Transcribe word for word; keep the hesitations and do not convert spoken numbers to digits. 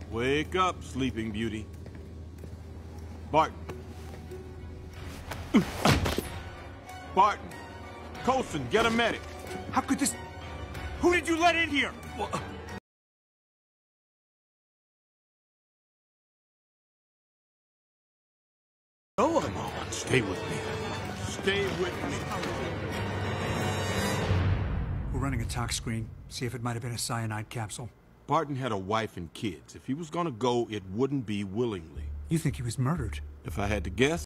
Wake up, Sleeping Beauty. Barton. Barton. Coulson, get a medic. How could this... Who did you let in here? Well, uh... Oh, come on, stay with me. Stay with me. We're running a tox screen. See if it might have been a cyanide capsule. Barton had a wife and kids. If he was gonna go, it wouldn't be willingly. You think he was murdered? If I had to guess,